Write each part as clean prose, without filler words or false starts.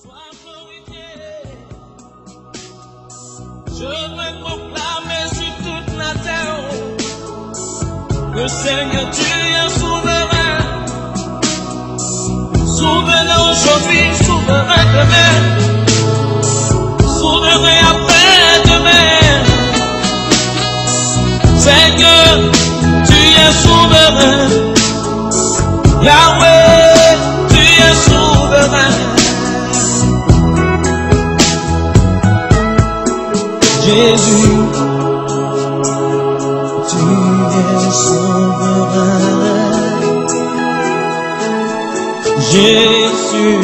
Je veux proclamer sur toute la terre que Seigneur, tu es souverain. Souverain aujourd'hui, souverain demain, souverain après-demain. Seigneur, tu es souverain. Yahweh, tu es souverain. Jésus, tu es souverain. Jésus,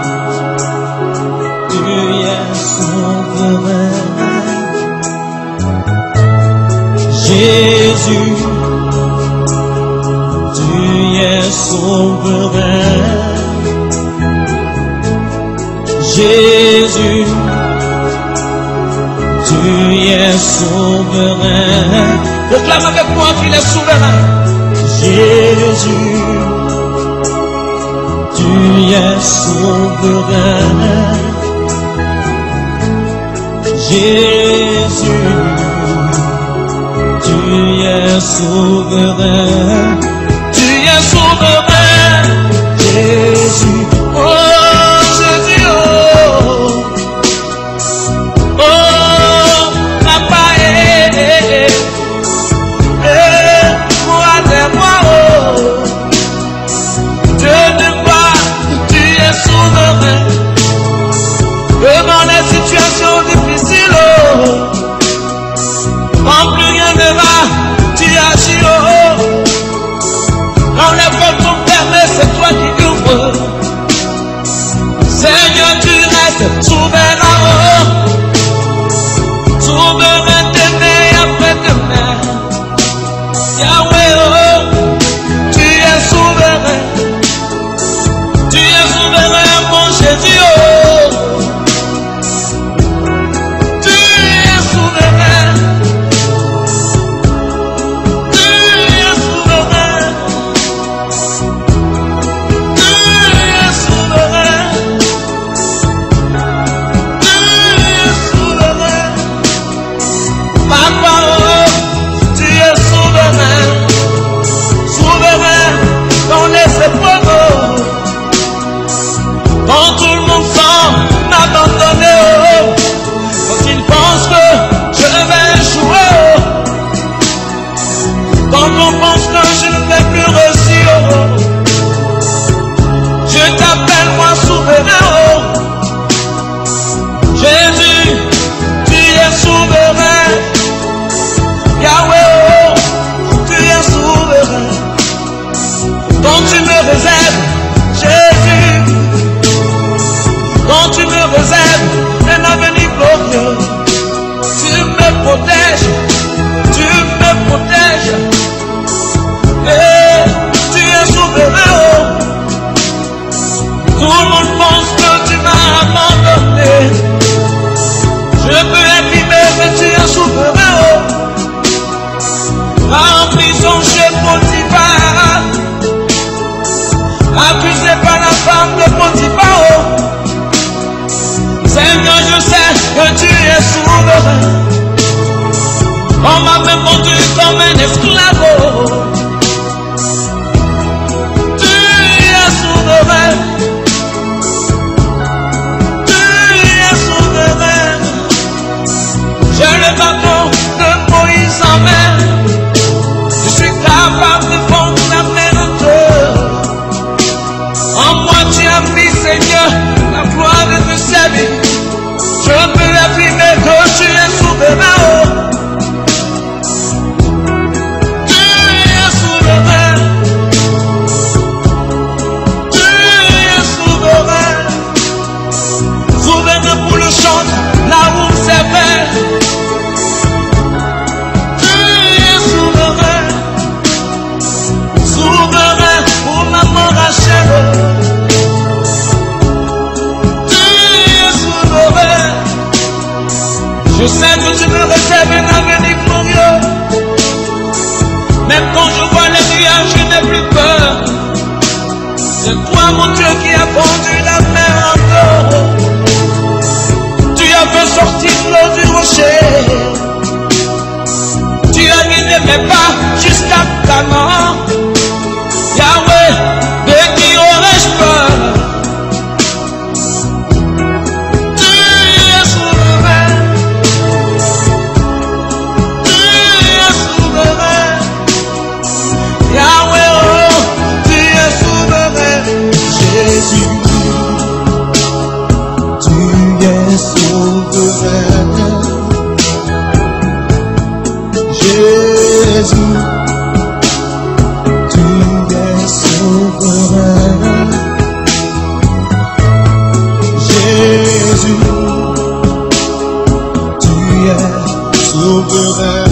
tu es souverain. Jésus, tu es souverain. Jésus, tu es souverain. Proclame avec moi qu'il est souverain. Jésus, tu es souverain. Jésus, tu es souverain. Tu es souverain. Jésus, oh Jésus, oh. Devant les situations difficiles, quand plus rien ne va, tu agis, quand les portes sont fermées, c'est toi qui ouvres. Seigneur, tu restes souverain, souverain demain et après-demain. Yahweh, tu es souverain. Tu es souverain, mon Jésus, quand tout le monde semble m'abandonner, quand ils pensent que je vais échouer, quand on pense que je ne vais plus réussir, je t'appelle moi souverain. Jésus, tu es souverain. Yahweh, tu es souverain. Quand tu me réserves, Jésus, quand tu me réserves un avenir glorieux, tu me protèges, tu me protèges, et tu es souverain. Tout le monde pense que tu m'as abandonné. Je peux imprimer, mais tu es souverain. En prison, chez Potiphar, accusé par la femme de Potiphar. Seigneur, je sais que tu es souverain. On m'a même vendu comme un esclave. Tu es souverain. Tu es souverain. J'ai le bâton de Moïse en main. Je suis capable de fondre la mer en deux. En moi tu as mis, Seigneur, la gloire de te servir. Je peux affirmer que tu es souverain. Tu es souverain. Tu es souverain. Souverain pour le chant, là où on servait. Tu es souverain. Souverain pour maman Rachel. Je sais que tu me réserves un avenir glorieux. Même quand je vois les nuages, je n'ai plus peur. C'est toi, mon Dieu, qui a fondu la mer en Tu as fait sortir l'eau du rocher. Tu as guidé mes pas jusqu'à Canaan. Yahweh, de qui aurais-je peur? Tu es souverain. Tu es souverain. Yahweh, oh, tu es souverain. Jésus, tu es souverain. Jésus, tu es souverain. Jésus, tu es souverain.